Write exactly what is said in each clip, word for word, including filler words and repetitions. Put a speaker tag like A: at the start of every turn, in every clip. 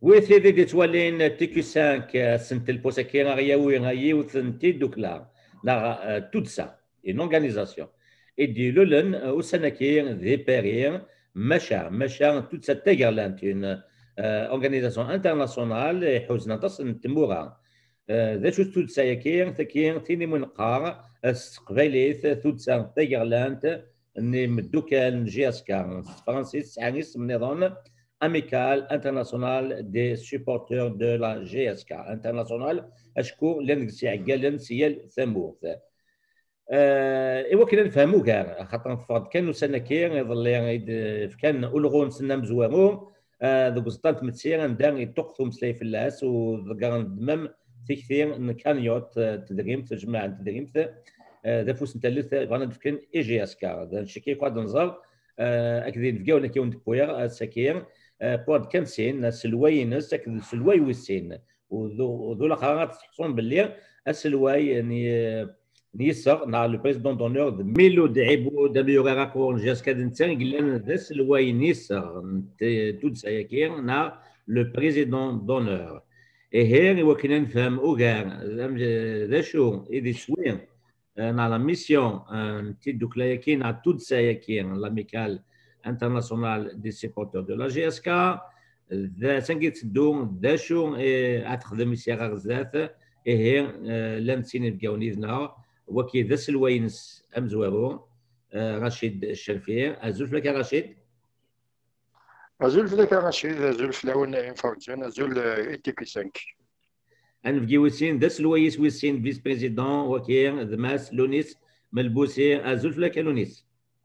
A: وثيدي دي توالين تيكو خمسة سنت البوساكي غياوي غايي وثنتي دوكلا لا تودسا une organisation et du لولن وسنكي ذي بيرير مشا مشا toute cette تيغرلاند une organisation internationale حوزنا تصن تمورا ذا شو تودسا يكير ثكير تيني من قار استقباليث تودسا تيغرلاند اني مدوكال جياسكا فرانسيس عنيس من نظام amical international des supporters de la G S K international اشكو لنكسي عقالن سيال ثموث ايوا كنا نفهمو كاع خاطر فقد كانوا سنه كي يظل كان اولغون سنه مزوامو ذوك زطانت متسير ندان يطقثو مسلاي في اللاس وذكر دمم في كثير كان يوت تدريمت جماعه تدريمت ذا فوس نتلث بغانا نفكن اي جي اس كا نشكي قاد نزار اكذي نفكاو كيون دبوير سكير بود كنسين سلوينس سلوي ويسين وذو لاخرات تحصون باللي السلوي يعني نيسر نا لو بريزيدون دونور ميلو دعيبو داميوغا راكور جاسكا دنتان قلنا ذا سلوي نيسر تود سايكير نا لو بريزيدون دونور اي هير وكنا نفهم اوغار ذا شو ايدي شوين نا لا ميسيون تي دوكلايكي نا تود سايكير لاميكال international des supporters de la G S K ذا سنقيت الدوم ذا شو اتخدم سياغا غزات هي لانسين بقاوني ذنا وكي ذا سلوينس امزوارو رشيد الشرفي ازول فلك رشيد
B: ازول فلك رشيد ازول فلاون انفورتون ازول ايتيكي خمسة
A: ان في ويسين ذا سلويس ويسين فيس بريزيدون وكي ذماس لونيس ملبوسي ازول فلك لونيس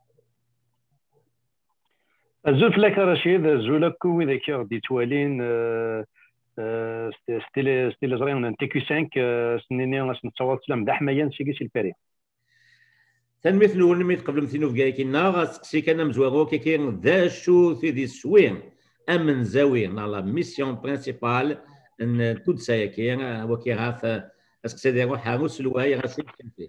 C: زول لك رشيد زول كوي ذاك غادي توالين ستيل ستيل زريون تي كيو خمسة سنيني نتصور سلام دا حمايه نسيكي سي الباري
A: تنمثل ونميت قبل مثينو في كايكينا غاسكسي كان مزوغو كيكين ذا شو في دي سوين امن زاوين على ميسيون برينسيبال ان تود سايكين وكي غاف اسكسي ديرو حاموس الواي غاسي كنفي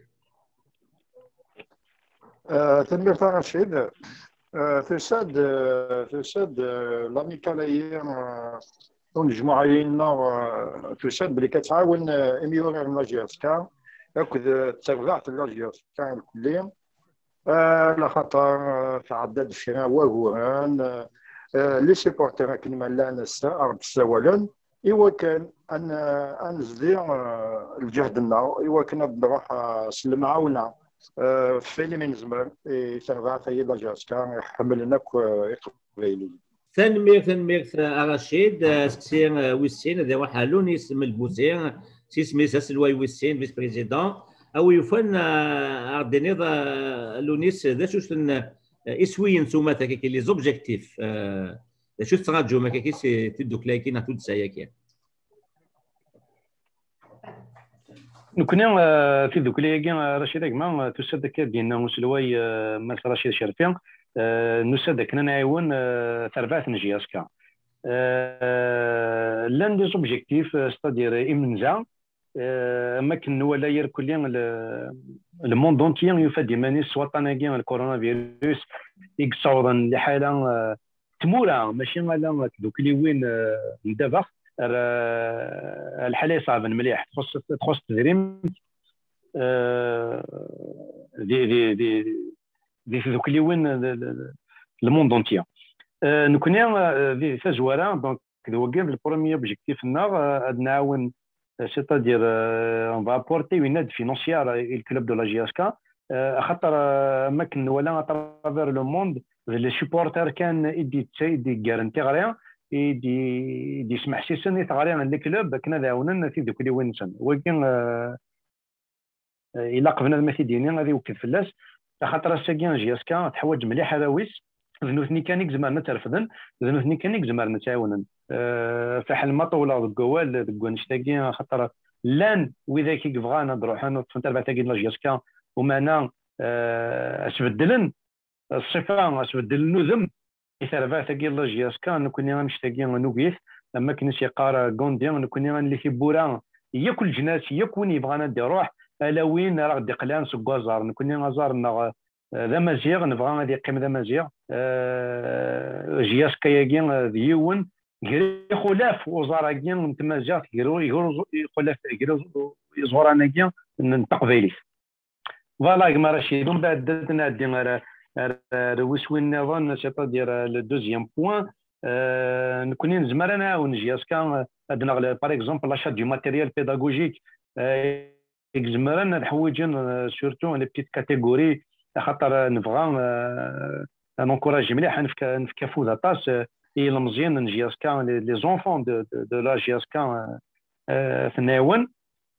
B: تنميت رشيد تساد تساد لاميكاليه ونجمعوا علينا تساد بلي كتعاون اميور لا جي اس كا ياخذ التبعات لا جي اس كا الكليه على خاطر تعدد فيها وهوان لي سيبورتير كيما لا نسا ارض سوالا ايوا كان ان انزدي الجهد لنا ايوا كنا نروح سلم عاونا في من زمان تنغات هي لاجاسكا يحملنا يقبيلي
A: ثانمير ثانمير رشيد سكسير ويسين ذا وحالون اسم البوزير سيسمي سلواي ويسين فيس بريزيدون او يفن اردينيض لونيس ذا شوش اسوين سوما كي لي زوبجيكتيف شو تراجو ما كي تدوك لايكين تود سايكين
C: نكون في ذوك اللي رشيد كما تسد ديالنا مسلوي مال رشيد شرفي نسد كنا نعاون تربعه نجي اسكا لان دي زوبجيكتيف ستادير امنزا ما كن ولا يركل الموند اونتيان يفادي ماني سواطناكي الكورونا فيروس يقصوضا لحاله تمورا ماشي على دوك اللي وين دابا الحاله صعبه مليح تخص تخص تدريم دي دي دي دي دوك اللي وين الموند اونتيان نكون في تجواره دونك هو كاع البروميي اوبجيكتيف لنا نعاون سيتادير اون با بورتي اون ايد فينونسيير الكلوب دو لا جي اس كا خاطر ما كن ولا اترافير لو موند لي سوبورتر كان يدي يدي غارانتي غريا يدي يدي يسمح سيسن يتغري عند الكلوب كنا داونا في دوك اللي وين سن ولكن الا قبنا ما تيديني غادي يوكل فلاس خاطر الساكين جي اس كا تحوج مليح هذاويس ذنوثني كان زمرنا ترفضن ذنوثني كان زمرنا تعاونن أه فحال ما طولا القوال دكو نشتاقي خاطر لان واذا كي بغانا نروح انا في تربع تاكي لا جياسكا ومانا أه اسبدلن الصفه اسبدل النذم تربع تاكي لا جياسكا نكون نشتاقي نوقيف اما كنش يقارا كوندي نكون اللي في بورا ياكل جناس يكون يبغانا نديروح الا وين راه غادي قلان سكوازار نكون غازار ذا مزيغ نبغى غادي يقيم ذا مزيغ جياس كياكين ديون غير خلاف وزاره كيان تمازجات غير غير خلاف غير زوره ناكيا نتقبيلي فوالا كما رشيد من بعد درنا دينا روسوين نظن سيتادير لو دوزيام بوين نكوني نزمر نعاون جياسكا عندنا باغ اكزومبل لاشات دو ماتيريال بيداغوجيك زمرنا الحوايج سورتو لي بتيت كاتيجوري خاطر نبغى نونكوراجي مليح نفكافو لاطاس اي المزيان نجياسكا لي زونفون دو دو لا جياسكا ثناون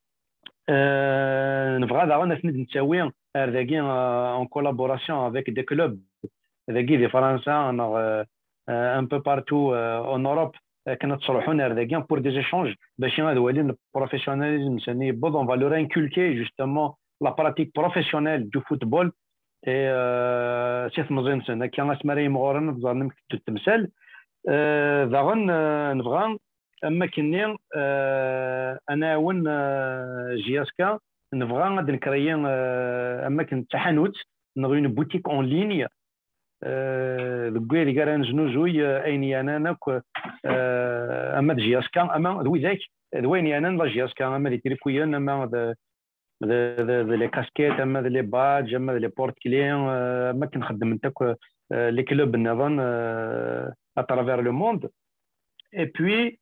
C: نبغى دابا نتساوي هذاكي اون كولابوراسيون افيك دي كلوب هذاكي دي فرنسا ان بو بارتو اون اوروب كنا تصلحونا هذاكي بور دي ايشونج باش نولي البروفيسيوناليزم ثاني يبوظ اون فالور انكولكي جوستومون لا براتيك بروفيسيونيل دو فوتبول اي سيت مزيان سنه كان اسمري مغورن نبغى نمكن التمثال داغن نبغى اما كني انا ون جياسكا نبغى غادي نكري اما كنت تحانوت نبغي اون بوتيك اون ليني لكويري كاران جنوجوي ايني انا نك اما جياسكا اما دوي ذاك دويني انا لا جياسكا اما لي تريكويان اما لي كاسكيت اما لي بادج اما لي بورت كليان اما كنخدم نتاك لي كلوب نظن اترافير لو موند اي بوي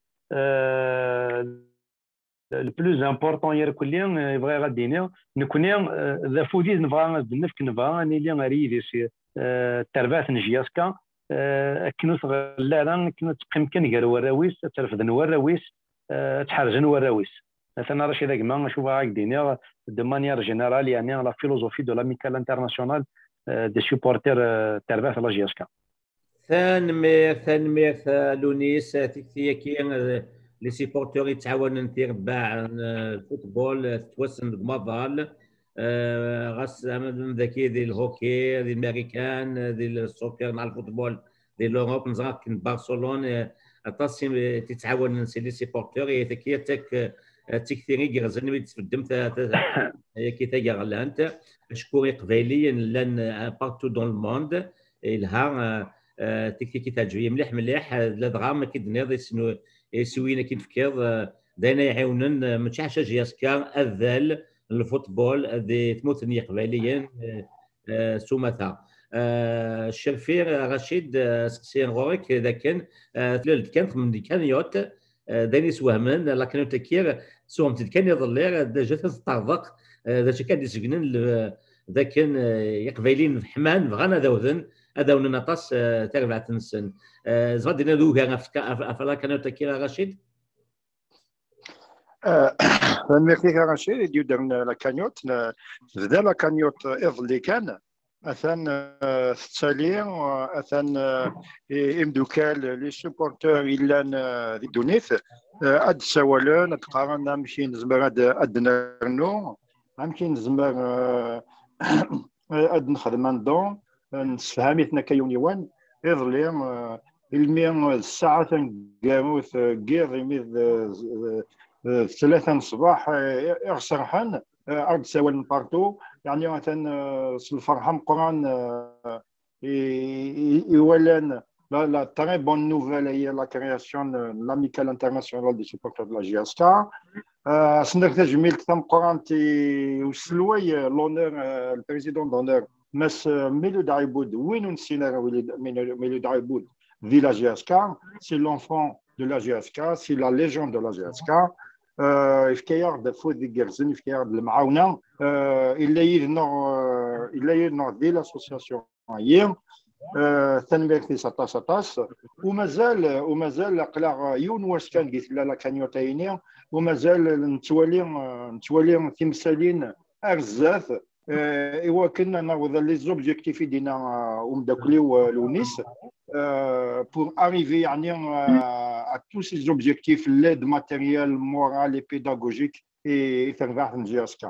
C: le plus important hier كليا يبغى غادينا نكوني ذا فوديز نبغى نفك نبغى اني اللي غاري سي التربات نجياسكا كنوس غلالا كنوس يمكن غير وراويس ترفدن وراويس تحرجن وراويس مثلا رشيد كما نشوفها هكذا دو مانيير جينيرال يعني لا فيلوزوفي دو لاميكال انترناسيونال دي سوبورتير تربات لا جياسكا
A: ثانمير ثانمير لونيس تكتيا كي لي سيبورتور يتعاونوا نتربع الفوتبول توسن بمظال غاس ذاكي ديال الهوكي ديال الامريكان ديال السوكر مع الفوتبول ديال لوروب نزرا كن برشلونه اطاسي تتعاون نسي لي سيبورتور هي تكي تك تكثيري غزن يتفدم هي كي تاغلا انت شكون قبيليا لان بارتو دون الموند لها تكتيكي تاجويه مليح مليح لا دغام كيدنيض شنو سوينا كي نفكر داينا يعاونن ما تشحش جياسكا اذال الفوتبول دي تموتني قباليا سومتا الشرفير رشيد سقسي غوريك اذا كان ثلاث كانت من كانيوت داني سوهمن لا كانوا تكير سوهم كان يظلير جات تطرق ذا كان يسجنن ذا كان يقبالين في حمان بغانا ذوذن هذا وننا طاس تربع تنسن زادنا ذوها افلا كانوا تكير رشيد
B: نميرتيك رشيد يدير لا كانيوت بدا لا كانيوت اظلي كان اثان ثالي اثان امدوكال لي سوبورتور الا ذي دونيث اد سوالون تقارن نمشي نزمر اد نرنو نمشي نزمر اد نخدم ندون نسفهميتنا كيونيوان اظلي المي الساعه كاموث كير يميذ ثلاثة الصباح إغسرحان أرض سوال بارتو يعني مثلا الفرحة مقران يولان لا تري بون نوفيل هي لا كرياسيون لاميكال انترناسيونال دي سوبورتور دو لا جياسكا سندك تجميل تم قران تي وسلوي لونور البريزيدون دونور مس ميلو دايبود وين نسينا ميلو دايبود في لا جياسكا سي لونفون de la G S K, c'est la légende de la G S K. إفكار دفود الجرزن إفكار المعاونة إلا يدنا إلا يدنا دي لاسوسياسيون هي تنمية في سطاس سطاس ومازال ومازال قلا يون واش كان قلت لا كانيوتايني ومازال نتوالي نتوالي تمثالين أرزاث إوا كنا ناخذ لي زوبجيكتيف دينا ومداكليو لونيس pour arriver يعني à tous ces objectifs, l'aide matérielle, morale et pédagogique et faire vers le G S K.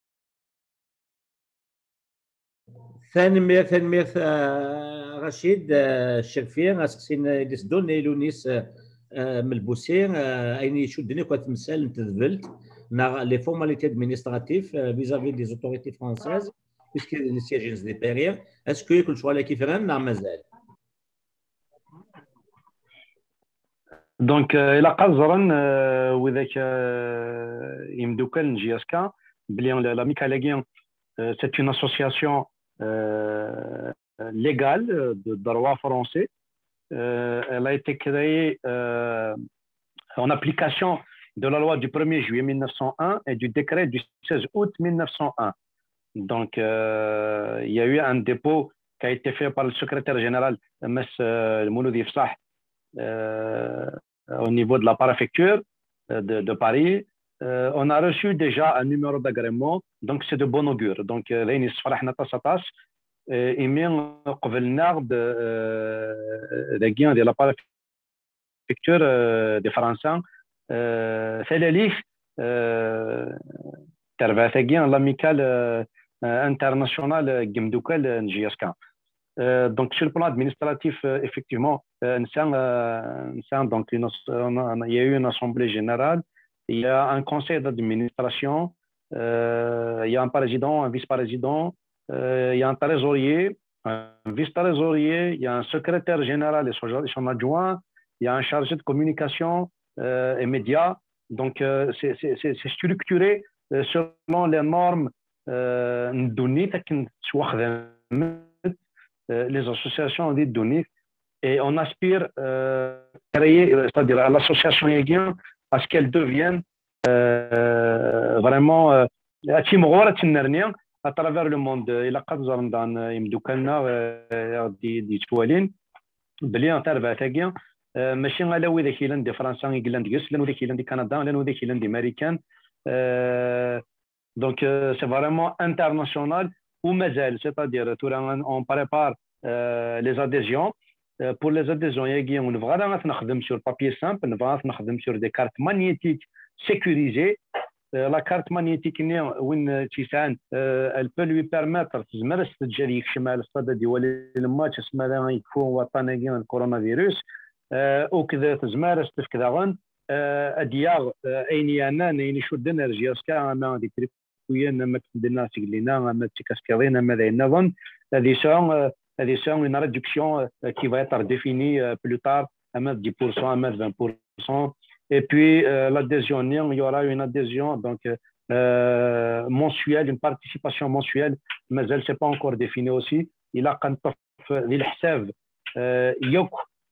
A: ثاني ثاني رشيد الشرفير اسكسين ديسدون لونيس من البوسير اين يشدني كنت مسال نتذبلت les formalités administratives vis-à-vis des autorités françaises puisque les sièges des périls est-ce que كل شويه كيف راه مازال
C: دونك الى قزرن وذاك يمدوكل جي اس كا بلي لا ميكالاغيان c'est une association euh, légale de droit français. Euh, elle a été créée euh, en application de la loi du premier juillet mille neuf cent un et du décret du seize août mille neuf cent un. Donc, euh, il y a eu un dépôt qui a été fait par le secrétaire général, M. Mouloudi Fsah, euh, au niveau de la préfecture de, de Paris. Euh, on a reçu déjà un numéro d'agrément, donc c'est de bon augure. Donc, là, il فرحنا تصاطاس إيمين قبلنا دقيقة ديال la préfecture des Français. ثلاثة تربع ثقيا l'amicale internationale Gimdoukal Njiaska. Donc, sur le plan administratif, effectivement, donc, il y a eu une assemblée générale. Il y a un conseil d'administration, euh, il y a un président, un vice-président, euh, il y a un trésorier, un vice-trésorier, il y a un secrétaire général et son adjoint, il y a un chargé de communication euh, et médias. Donc, euh, c'est structuré euh, selon les normes euh, les associations de données. Et on aspire à euh, créer, c'est-à-dire à l'association Yéguien, à ce qu'elle devienne euh, vraiment euh, à travers le monde. Il a quatre ans dans des toilettes, بلي نتابع ثاقيا ماشي غير وي ذاك يلان دي فرنسا يقلان دي لانو ذاك يلان دي كندا لانو ذاك يلان دي امريكان دونك سي فريمون انترناسيونال ومازال سيتادير تورا اون بريبار لي اديزيون pour les adhésions ياكي ونبغى نخدم sur papier simple نبغى نخدم sur des cartes magnétiques sécurisées. La carte magnétique وين تيسان elle peut lui permettre تزمر تسجل يكشمال الصدى ديال الماتش اسمها يكفو وطنيا الكورونا فيروس وكذا تزمر كذا غن ادياغ ايني انا ني شود انرجي اسكا ما ديك ويا ما كدنا سيغلينا ما تكاسكرينا ما ذا نظن هذه سون هذه سون une réduction qui va être définie plus tard à dix pour cent à vingt pour cent. Et puis euh, l'adhésion, il y aura une adhésion donc euh, mensuelle, une participation mensuelle, mais elle ne s'est pas encore définie aussi. Il a quand il حساب يوك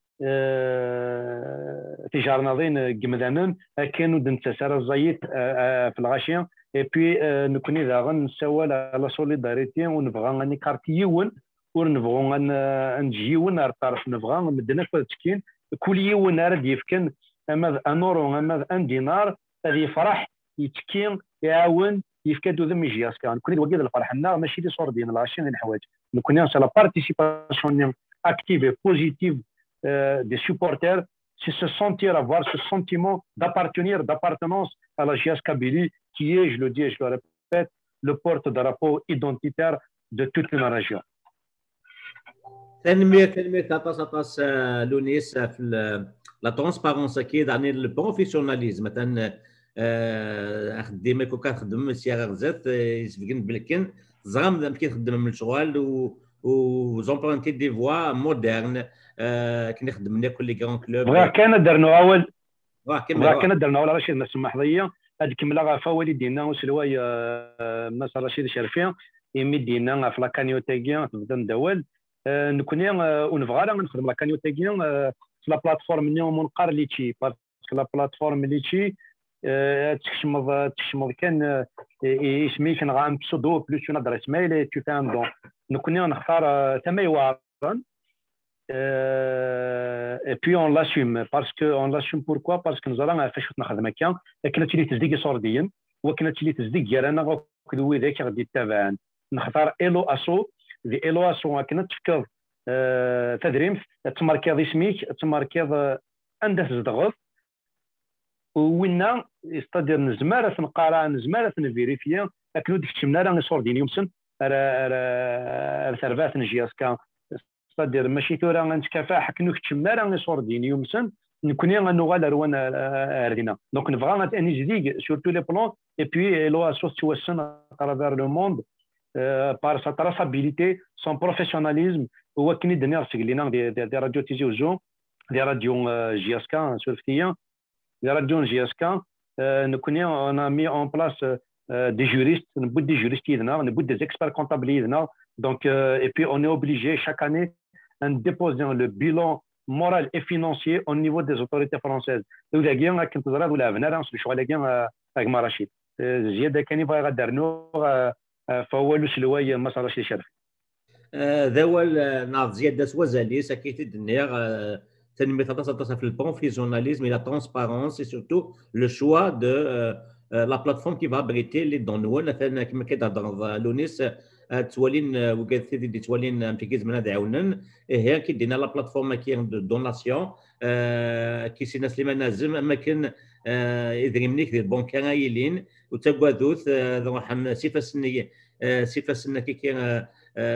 C: تجارنا ذين جمدانن كانوا دنتسر الزيت في الغاشية. Et puis نكوني ذا غنسوى لا سوليداريتي ونبغى غني كارتيون ونبغى نجيون نعرف نبغى مدنا كل تسكين كل يوم راه يفكن اما ان اورو اما ان دينار غادي يفرح يتكين يعاون يفكادو ذم يجي اسكا نكون وكيد الفرح لنا ماشي لي صور ديال العشرين الحوايج نكون سا لا بارتيسيباسيون active et positive euh, des supporters, c'est se sentir avoir ce sentiment d'appartenir, d'appartenance à la J S Kabylie qui est, je le dis et je le répète, le porte-drapeau identitaire de toute une région.
A: تنمية تنمية تاطاس تاطاس لونيس في لا ترونسبارونس اكيد يعني البروفيسيوناليزم مثلا خديمك وكتخدم سياغ غزات يسبقن بالكن زغام كيخدم من الشغل و زومبرونتي دي فوا مودرن كنخدم لنا كل لي كرون كلوب
C: بغا كان درنا اول
A: بغا
C: كان درنا اول رشيد نسمح ضيا هذيك ملا فا والدينا وسلواي الناس رشيد شرفيه يمي دينا في لا كانيوتيكيا تبدا ندول نكوني ونبغى نخدم لا كانيوتيكيا في لا بلاتفورم نيوم منقر ليتشي باسكو لا بلاتفورم ليتشي تكشمض تكشمض كان اسمي كان غام بسودو بلوس اون ادريس ميل تو فان دون نكوني نختار ثمي وارن اي بي اون لاسوم باسكو اون لاسوم بوركوا باسكو نزرا فاش نخدم هكا كنا تلي تزديق صورديا وكنا تلي تزديق ديالنا كدوي ذاك غادي يتابعان نختار ايلو اسو دي ايلو اسو كنا تفكر تدريم تماركيض اسميك تماركيض عندها تزدغض وينا يستدير نزمارة نقارا نزمارة نفيريفيا اكنو ديك الشمنا راه نصور دين يومسن راه ثربات نجياسكا يستدير ماشي ثورا غنتكافح اكنو الشمنا راه نصور دين يومسن نكوني غنوغال روان ردينا دونك نبغى اني جديد سور تو لي بلون اي بوي لو اسوس توسن اترافير لو موند بار سا تراسابيليتي سون بروفيسيوناليزم هو كني دنيا رسق لينا دي راديو تيجي وزو دي راديو جي اس كا سولفتيا دي راديو جي اس كا نكوني اون ا مي اون بلاس دي جوريست نبود دي جوريست يدنا نبود دي اكسبير كونطابل يدنا دونك اي بي اون اي اوبليجي شاك اني ان ديبوزيون لو بيلون moral et financier au niveau des autorités françaises. ولا كاين كنت زرا ولا بنا نسمع شغل كاين كما رشيد زياده كاني بغا غدرنو فهو لو سلواي ما صارش شرف
A: ذا هو ناض زياده سوازالي سكيت الدنيا تنمي تتصل في البروفيسيوناليزم et la transparence et surtout le choix de la plateforme qui va abriter les dons مثلا كما كيتهضر لونيس توالين وقالت لي توالين متكيز من هذا عاونن هي كيدينا لا بلاتفورم كاين دو دوناسيون كي سينا سليمان نازم اما كان يدريمنيك ديال بونكايلين وتاكوادوث روح سيفاسني سيفاسنا كي كاين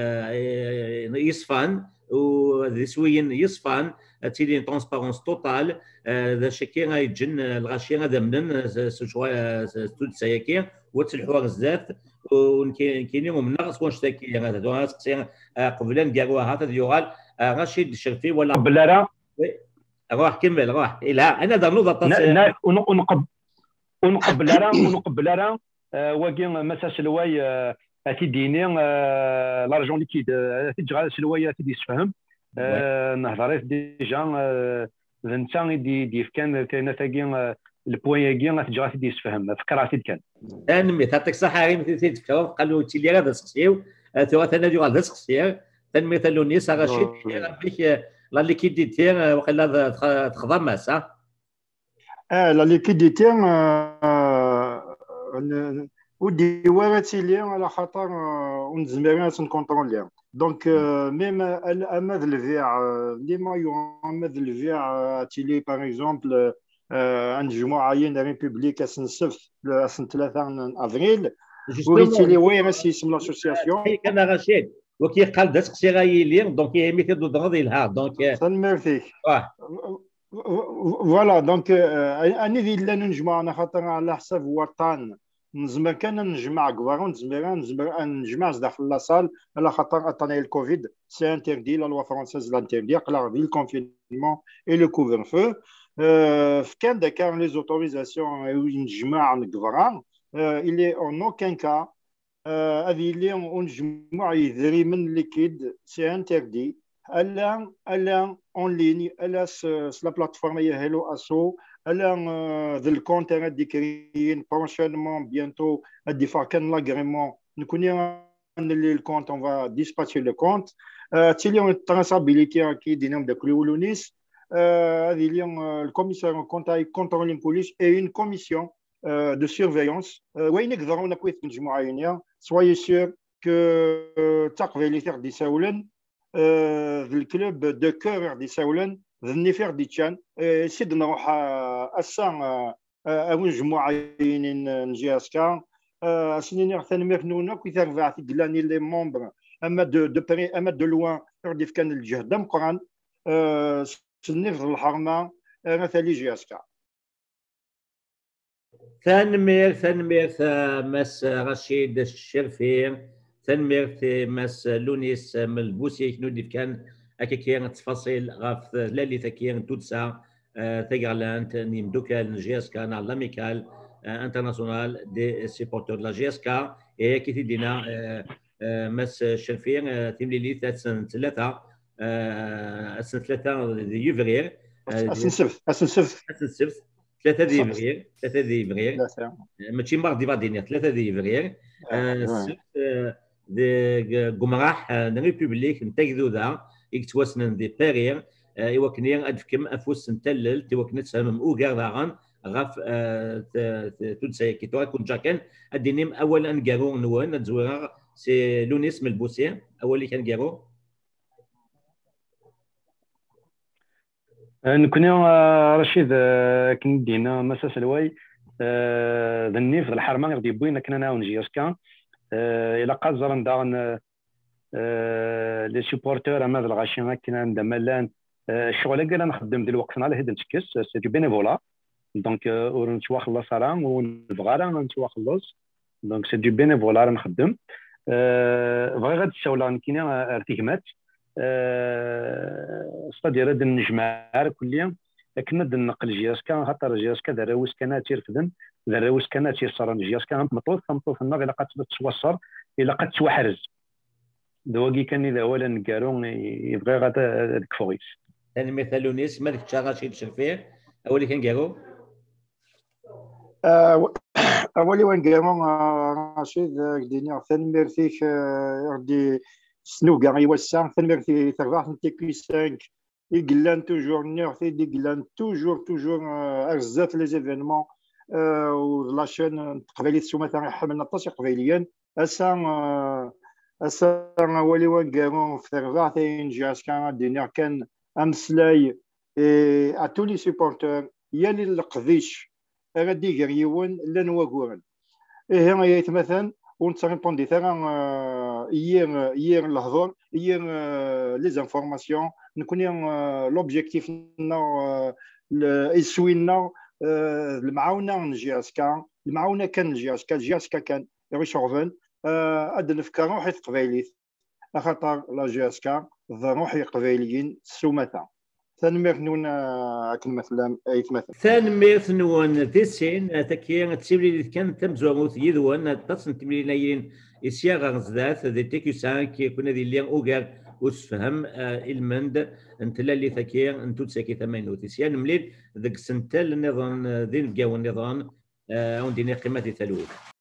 A: يصفان وذي سوين يصفان تيلين ترونسبارونس توتال ذا شكي غايجن الغاشي هذا منن سوشوا ستود سايكي وتلحوا غزات وكاينين من ناقص واش تاكي هذا دو سقسي قبل كاعوا هذا يوغال رشيد الشرفي ولا
C: قبل راه
A: روح كمل روح لا انا دار نوضه
C: ونقبل ونقبل راه ونقبل راه واكي مسا سلواي اتي ديني لارجون ليكيد اتي جغال سلواي اتي يسفهم نهضر ديجا انت دي دي كان كاين تاكي البوين غا تجي غادي يسفهم فكراتي كان
A: انا تعطيك الصحه غير مثل تفكروا قالوا تي لي غادا سقسيو تو انا جو غادا سقسيو تنمي تلو نيس رشيد بك لا ليكيديتي وقيلا تخضم ماس اه
B: لا ليكيديتي ودي وارتي لي على خاطر ونزمرنا نكونطروليها دونك ميم اماد البيع ديما يو اماد البيع تيلي باغ اكزومبل عند جمعة عين ريبوبليك اسن سفت اسن ثلاثة افريل وريتي لي وين راسي اسم لاسوسياسيون
A: كان رشيد وكي قال داس قصي غايلي دونك هي ميثود دو دغدي لها دونك
B: سنمرتيك فوالا دونك اني ذي لا نجمع انا خاطر على حساب وطن نزمر كان نجمع كبار نزمر نزمر نجمع داخل لاصال على خاطر عطاني الكوفيد سي انتردي لا لوا فرونسيز لانتردي قلا في الكونفينمون اي لو كوفر فو في كان داكار لي زوتوريزاسيون نجمع نكبران il est en aucun cas هذه اللي نجمع يذري من ليكيد سي انتردي الا الا اون ليني الا لا بلاتفورم هي هيلو اسو الا ذا الكونت غادي كريين بروشينمون بيانتو غادي فار كان لاغريمون نكوني اللي الكونت اون فا ديسباتشي لو كونت تيلي التراسابيليتي كي دينا داك لولونيس هذه اللي الكوميسار كونتاي كونترولين بوليس اي اون كوميسيون de surveillance وين يقدروا نكويت مجموعه يونيا soyez sûr que تقبل تاع دي ساولن ذا الكلوب دو كور دي ساولن ذا النفير دي تشان سيد نروح اسان او مجموعه نجي اسكا سنين ثاني مفنونه كي ترفع في دلاني لي ممبر اما دو دو بري اما دو لوان يردي كان الجهد مقران سنيف الحرمه مثالي جي اسكا
A: تنمير تنمير مس رشيد الشرفي تنمير مس لونيس من البوسي نودي كان هكا كاين تفاصيل غاف لالي كاين تودسا تيغالانت نيم دوكال جي اس كا نا لاميكال انترناسيونال دي سيبورتور لا جي اس كا اي كي تدينا مس الشرفي تيملي ثلاثه ثلاثه سنه ثلاثه يفرير
B: اسن سبت اسن سبت
A: اسن سبت ثلاثة ديفرير ثلاثة ديفرير ماشي ماردي فادينيا ثلاثة ديفرير السبت دي قمراح ريبوبليك نتاكدو ذا يكتواسنن دي بارير ايوا كنيا ادفكم افوس نتلل تيوا كنتسامم اوغار داغان غاف تونسا كي توا كون جاكن ادينيم اولا كارو نوان نزويرا سي لونيس من البوسيه اولي كان كارو
C: نكوني رشيد كندينا مسا سلواي ذا النيف ذا الحرمه غادي بوينا كنا ناون جي اسكا الى قازر داغن لي سوبورتور اما ذا الغاشي كنا عند مالان الشغل قال نخدم دلوقتي على هذا نتكس سي دو بينيفولا دونك ونتوا خلص راه ونبغى راه نتوا خلص دونك سي دو بينيفولا راه نخدم بغي غاد الشغل كاينه ارتيكمات ستادير هاد النجمة على كليا كنا نقل جياسكا خاطر جياسكا دراوس كانت تيرفدن دراوس كانت تيصرن جياسكا مطوط مطوط النار الا قد توصر الا قد توحرز دواكي كان اذا ولا نكارو يبغي غادا هذيك فوغيس.
A: ثاني مثال نيس مالك تشاغاشي تشرفيه اولي كان كارو
B: اولي وين كارو رشيد دينيا ثاني ميرتيك يردي سنو كاع يوسع ثاني ميرتي تربح نتي خمسة يقلان توجور نيرتي يقلان توجور توجور بزاف لي زيفينمون ولا شين تقبيليت سوما تاع حملنا طاش قبيليا اسا اسا ولي وين كارو في تربح تينجاس كان دينيا كان امسلاي ا تو لي سوبورتور يا لي القذيش غادي غير يون لا نواكورن ايه هنا يتمثل ونتريبوندي تاع يير يير الهضور يير لي زانفورماسيون نكون لوبجيكتيف نا السوينا المعاونه نجي اسكا المعاونه كان نجي اسكا جي اسكا كان ريشوفن اد نفكروا حيت قبايليت خاطر لا جي اسكا روحي قبايليين سومتا ثانمير نون كنمثلا يتمثل
A: ثانمير نون تسعين تكين تسيبلي كان تمزوغوت يدوان تصن تملي نايين إسياغ غزدات ذي تيكو سانك كنا ذي اللي أوغر وتفهم المند انت لا اللي ثكير انتو تساكي ثمانين وتسعين مليل ذاك سنتال النظام ذي نلقاو النظام ونديني قيمة ثلوث